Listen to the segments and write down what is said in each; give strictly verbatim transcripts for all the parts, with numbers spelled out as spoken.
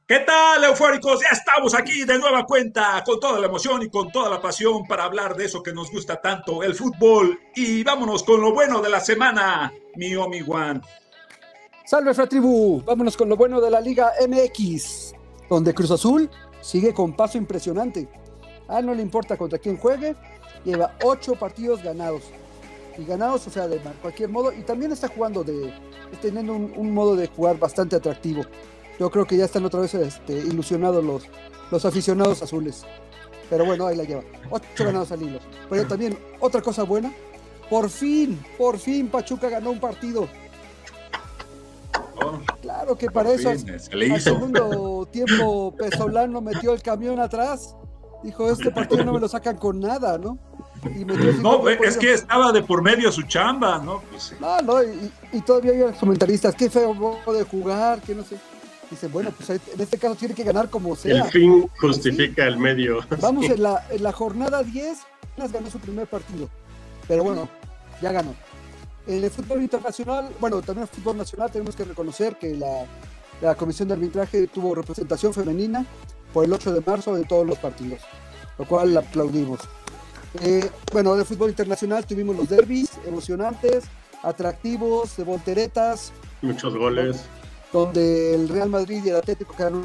¿Qué tal, eufóricos? Ya estamos aquí de nueva cuenta, con toda la emoción y con toda la pasión para hablar de eso que nos gusta tanto, el fútbol. Y vámonos con lo bueno de la semana, mi Omi One. ¡Salve, Fratribu! Vámonos con lo bueno de la Liga M X, donde Cruz Azul sigue con paso impresionante. A él no le importa contra quién juegue, lleva ocho partidos ganados. Y ganados, o sea, de cualquier modo, y también está jugando de, teniendo un, un modo de jugar bastante atractivo. Yo creo que ya están otra vez este, ilusionados los, los aficionados azules. Pero bueno, ahí la lleva. Ocho ganados al hilo. Pero también, otra cosa buena, por fin, por fin Pachuca ganó un partido. Oh, claro que para eso, fin, se le al hizo. segundo tiempo, Pesolano metió el camión atrás. Dijo, este partido no me lo sacan con nada, ¿no? Y metió no, es que estaba de por medio su chamba, ¿no? Pues sí. No, no, y, y todavía hay comentaristas, qué feo modo de jugar, que no sé. Dicen, bueno, pues en este caso tiene que ganar como sea. El fin justifica ¿sí? el medio. Vamos, en la, en la jornada diez, ganó su primer partido. Pero bueno, ya ganó. En el fútbol internacional, bueno, también en el fútbol nacional tenemos que reconocer que la, la Comisión de Arbitraje tuvo representación femenina por el ocho de marzo de todos los partidos, lo cual la aplaudimos. Eh, bueno, en el fútbol internacional tuvimos los derbis emocionantes, atractivos, de volteretas. Muchos goles. Donde el Real Madrid y el Atlético quedaron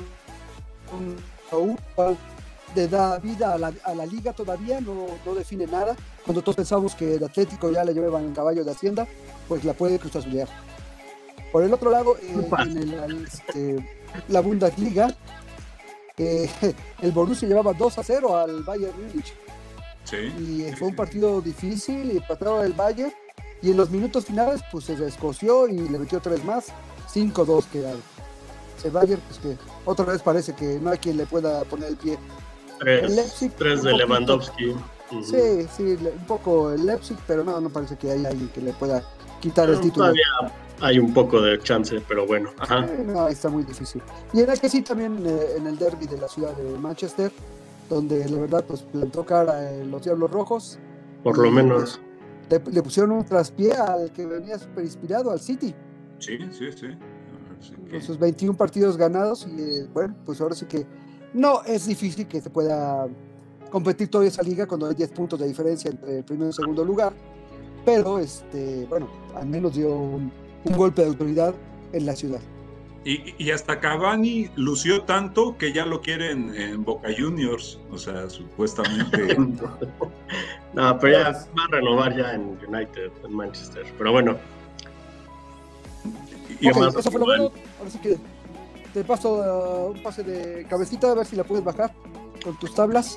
un le da vida a la, a la liga todavía, no, no define nada. Cuando todos pensamos que el Atlético ya le llevan en caballo de Hacienda, pues la puede Cruz Azulear. Por el otro lado, eh, en el, este, la Bundesliga, eh, el Borussia llevaba dos a cero al Bayern Múnich. Sí, y sí, fue un sí. partido difícil, y empataba el Bayern, y en los minutos finales pues se descoció y le metió tres más. cinco dos quedaron. El Bayern, pues que otra vez parece que no hay quien le pueda poner el pie. Tres, el Leipzig, tres de Lewandowski. Uh-huh. Sí, sí, un poco el Leipzig, pero no, no parece que haya alguien que le pueda quitar pero el título. Todavía hay un poco de chance, pero bueno. Ajá. Sí, no, está muy difícil. Y en el que sí, también eh, en el derby de la ciudad de Manchester, donde la verdad pues plantó cara a los Diablos Rojos. Por lo menos. Pues, le, le pusieron un traspié al que venía súper inspirado, al City. Sí, sí, sí. Así que... Con sus veintiún partidos ganados y eh, bueno, pues ahora sí que no es difícil que se pueda competir toda esa liga cuando hay diez puntos de diferencia entre el primero y el segundo lugar, pero este, bueno, al menos dio un, un golpe de autoridad en la ciudad. Y, y hasta Cavani lució tanto que ya lo quieren en Boca Juniors, o sea, supuestamente. No, pero ya va a renovar ya en United, en Manchester, pero bueno. Y okay, eso fue lo bueno. Ahora sí que te paso uh, un pase de cabecita a ver si la puedes bajar con tus tablas.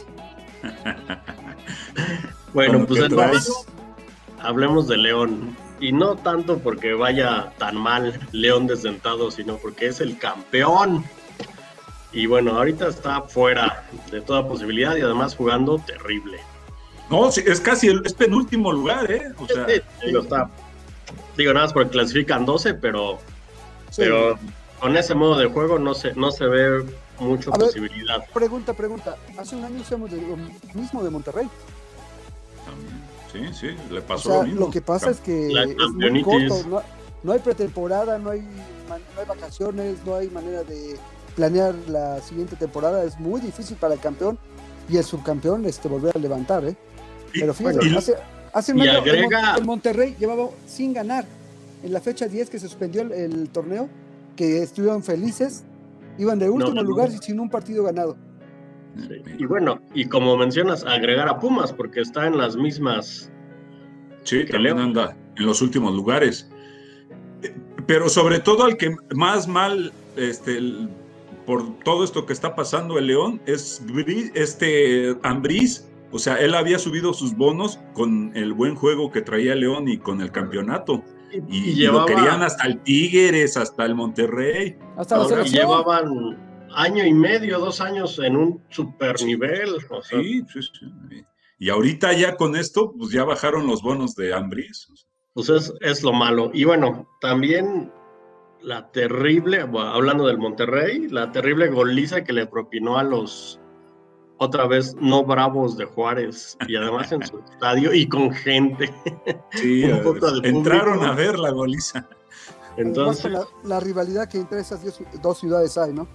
Bueno, pues entonces hablemos de León. Y no tanto porque vaya tan mal León desdentado, sino porque es el campeón. Y bueno, ahorita está fuera de toda posibilidad y además jugando terrible. No, sí, es casi el es penúltimo lugar, ¿eh? O sea, sí, sí, lo está. Digo, nada más porque clasifican doce, pero, sí. pero con ese modo de juego no se, no se ve mucha a posibilidad. Ver, pregunta, pregunta. Hace un año hicimos lo mismo de Monterrey. Sí, sí, le pasó o sea, lo mismo. Lo que pasa es que es muy corto, no, no hay pretemporada, no hay, no hay vacaciones, no hay manera de planear la siguiente temporada. Es muy difícil para el campeón y el subcampeón este, volver a levantar, ¿eh? Y, Pero fíjate, y, hace, hace un año agrega... el Monterrey llevaba sin ganar. En la fecha diez que se suspendió el, el torneo, que estuvieron felices, iban de último no, no, lugar no. sin un partido ganado. Sí. Y bueno, y como mencionas, agregar a Pumas, porque está en las mismas. Sí, también anda en los últimos lugares. Pero sobre todo al que más mal, este, el, por todo esto que está pasando el León, es este Ambriz. O sea, él había subido sus bonos con el buen juego que traía León y con el campeonato. Y, y, y llevaba, lo querían hasta el Tigres, hasta el Monterrey. Hasta la selección. Y llevaban año y medio, dos años en un super nivel. O sea. Sí, sí, sí. Y ahorita ya con esto, pues ya bajaron los bonos de Ambriz. Pues es, es lo malo. Y bueno, también la terrible, bueno, hablando del Monterrey, la terrible goliza que le propinó a los otra vez no bravos de Juárez, y además en su estadio y con gente. Sí, un poco de entraron público. A ver la goliza. Entonces, la, la rivalidad que entre esas dos ciudades hay, ¿no?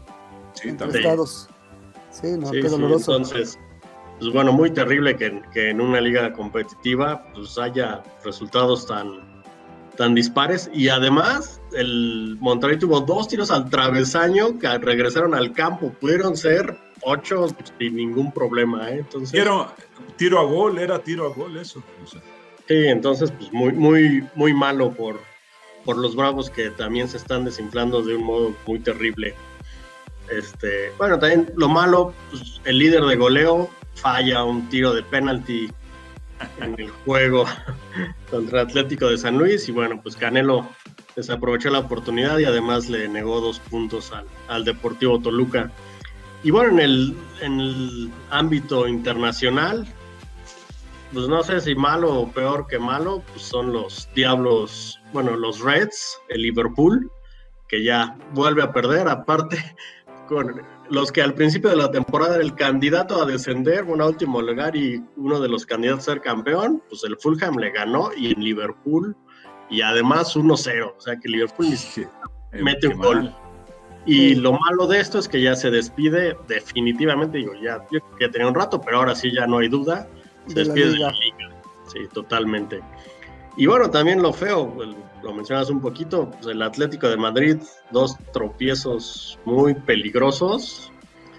sí, entre estados. Sí, no, sí, qué doloroso. Sí, entonces, pues bueno, muy terrible que, que en una liga competitiva pues haya resultados tan, tan dispares. Y además, el Monterrey tuvo dos tiros al travesaño que regresaron al campo. Pudieron ser ocho sin ningún problema, ¿eh? Entonces, tiro, tiro a gol, era tiro a gol eso. O sea. Sí, entonces, pues muy, muy, muy malo por, por los Bravos, que también se están desinflando de un modo muy terrible. Este, bueno, también lo malo, pues, el líder de goleo falla un tiro de penalti en el juego contra Atlético de San Luis, y bueno, pues Canelo desaprovechó la oportunidad y además le negó dos puntos al, al Deportivo Toluca. Y bueno, en el, en el ámbito internacional, pues no sé si malo o peor que malo, pues son los Diablos, bueno, los Reds, el Liverpool, que ya vuelve a perder, aparte con los que al principio de la temporada era el candidato a descender, un último lugar y uno de los candidatos a ser campeón, pues el Fulham le ganó, y en Liverpool, y además uno cero, o sea que Liverpool sí, mete un gol. Mal. Y lo malo de esto es que ya se despide definitivamente, digo, ya, yo ya tenía un rato, pero ahora sí ya no hay duda, se de despide la de la liga. Sí, totalmente. Y bueno, también lo feo, lo mencionas un poquito, pues el Atlético de Madrid, dos tropiezos muy peligrosos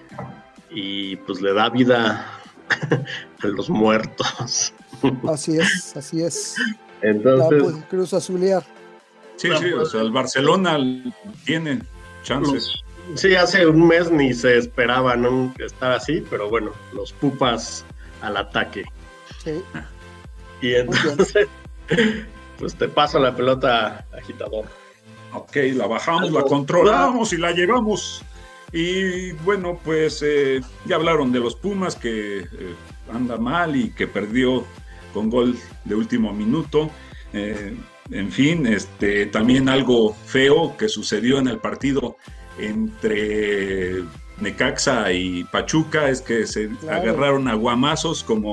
y pues le da vida a los muertos. Así es, así es. Entonces, la Cruz Azulear. Sí, sí, o sea, el Barcelona tiene chances. Sí, hace un mes ni se esperaba, ¿no?, estar así, pero bueno, los Pupas al ataque. Sí. Y entonces, pues te paso la pelota, agitador. Ok, la bajamos, la controlamos y la llevamos. Y bueno, pues eh, ya hablaron de los Pumas, que eh, anda mal y que perdió con gol de último minuto. Eh, en fin, este, también algo feo que sucedió en el partido entre Necaxa y Pachuca es que se claro. agarraron a guamazos como,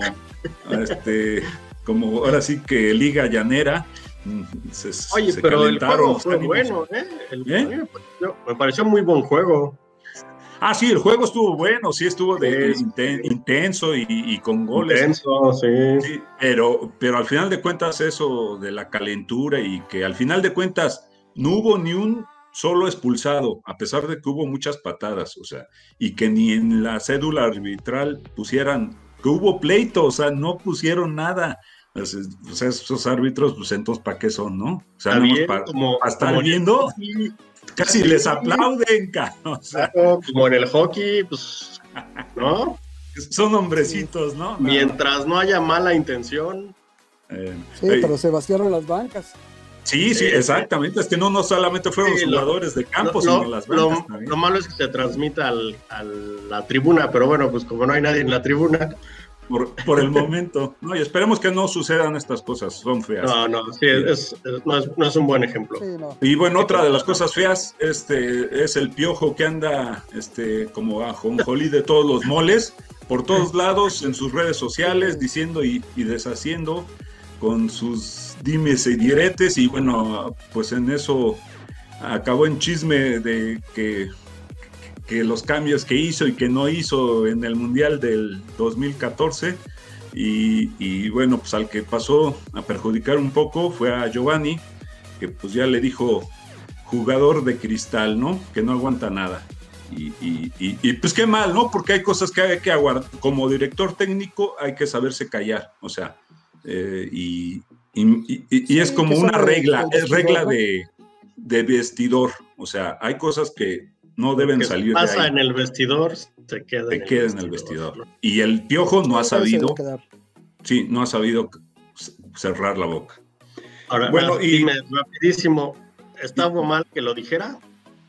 este, como ahora sí que liga llanera. Se, Oye, se pero el juego fue bueno, ¿eh? El, ¿Eh? Me, pareció, me pareció muy buen juego. Ah, sí, el juego estuvo bueno, sí estuvo de, sí, inten, sí. intenso y, y con goles. Intenso, sí. sí pero, pero al final de cuentas eso de la calentura y que al final de cuentas no hubo ni un solo expulsado, a pesar de que hubo muchas patadas, o sea, y que ni en la cédula arbitral pusieran, que hubo pleito, o sea, no pusieron nada. O sea, esos árbitros, pues entonces, ¿para qué son, no? O sea, bien, para, como, para estar como viendo, casi sí, les aplauden, o sea, como en el hockey, pues, ¿no? Son hombrecitos, ¿no? Mientras no haya mala intención. Eh, sí, eh, pero se vaciaron las bancas. Sí, sí, exactamente. Es que no, no solamente fueron sí, los jugadores lo, de campo, lo, sino las bancas lo, también. Lo malo es que se transmita al, a la tribuna, pero bueno, pues como no hay nadie en la tribuna. Por, por el momento, no, y esperemos que no sucedan estas cosas, son feas. No, no, sí, es, es, no, es, no es un buen ejemplo. Sí, no. Y bueno, otra de las cosas feas este, es el Piojo que anda este, como ajonjolí de todos los moles, por todos lados en sus redes sociales, diciendo y, y deshaciendo con sus dimes y diretes, y bueno, pues en eso acabó en chisme de que que los cambios que hizo y que no hizo en el Mundial del dos mil catorce, y, y bueno, pues al que pasó a perjudicar un poco fue a Giovanni, que pues ya le dijo jugador de cristal, ¿no? Que no aguanta nada. Y, y, y, y pues qué mal, ¿no? Porque hay cosas que hay que aguardar. Como director técnico hay que saberse callar, o sea, eh, y, y, y, y sí, es como una regla, es regla de, de vestidor, o sea, hay cosas que no deben salir pasa de ahí. En el vestidor, se queda, se en, queda el en el vestidor. ¿No? Y el Piojo no ha sabido, sí, no ha sabido cerrar la boca. Ahora, bueno, y dime rapidísimo, ¿estaba mal que lo dijera?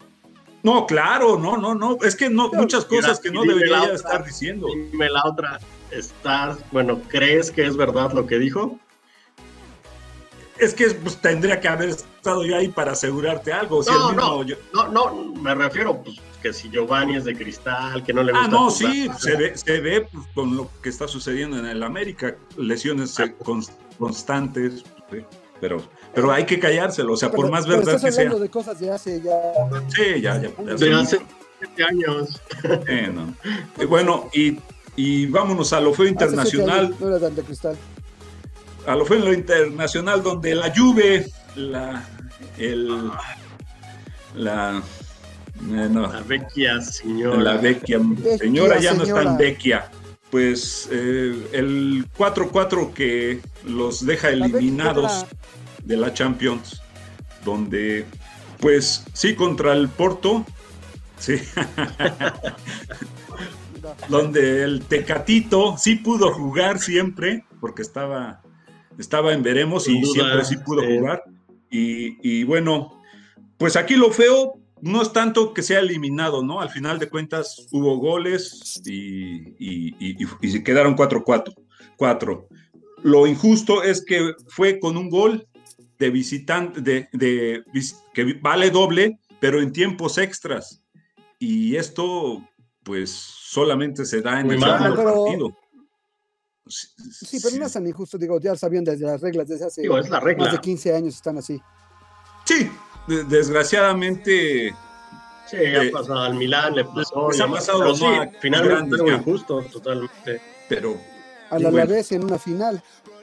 No, claro, no, no, no, es que no, muchas cosas que no debería otra, estar diciendo. Dime la otra, ¿estás, bueno, crees que es verdad lo que dijo? Es que pues, tendría que haber estado yo ahí para asegurarte algo. Si no, el mismo, no, yo... no, no, me refiero pues que si Giovanni es de cristal, que no le gusta. Ah, no, jugar, sí, ¿no? se ve, se ve pues, con lo que está sucediendo en el América, lesiones ah, const, constantes, sí, pero, pero hay que callárselo, o sea, pero, por más pero verdad estás que sea. hablando de cosas de hace ya. Sí, ya, ya. De hace, siete años. Eh, no. Eh, bueno, y, y vámonos a lo feo internacional. No era tan de cristal. A lo feo en lo internacional, donde la Juve, la, el, la, eh, no, la vecchia señora. La vecchia Vecchia señora ya no señora. es tan vecchia. Pues eh, el cuatro cuatro que los deja La eliminados vecchia. de la Champions, donde, pues sí, contra el Porto, sí, donde el Tecatito sí pudo jugar siempre, porque estaba, estaba en veremos y Sin duda, siempre sí pudo sí. jugar. Y, y bueno, pues aquí lo feo no es tanto que sea eliminado, ¿no? Al final de cuentas hubo goles y, y, y, y, y se quedaron cuatro cuatro. Lo injusto es que fue con un gol de visitante, de, de, que vale doble, pero en tiempos extras. Y esto, pues, solamente se da en Muy el mal, segundo pero- partido. Sí, pero no es tan injusto, digo, ya sabían desde las reglas, desde hace Digo, es la regla. más de quince años están así. Sí, de- desgraciadamente. Sí, ha Eh, pasado al Milán, le pasó. les y ha demás, pasado, pero ¿no? sí, a finalmente grandes es muy ya. injusto, totalmente. Pero, Al y bueno. Alavés en una final.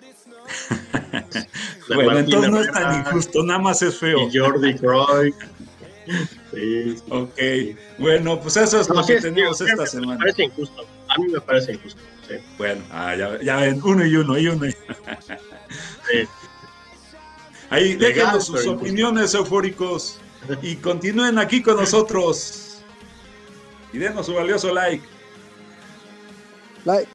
De bueno, Martín entonces no es Herrera tan injusto, nada más es feo. Y Jordi Cruyff. Sí, sí. Ok, bueno, pues eso es No, lo sí, que es- tenemos digo, esta Me semana. parece injusto. A mí me parece injusto. Sí. Bueno, ah, ya, ya ven, uno y uno, y uno. y- Sí. Ahí Legal, déjenos sus pero injusto. opiniones, eufóricos, y continúen aquí con nosotros. Y denos su valioso like. Like.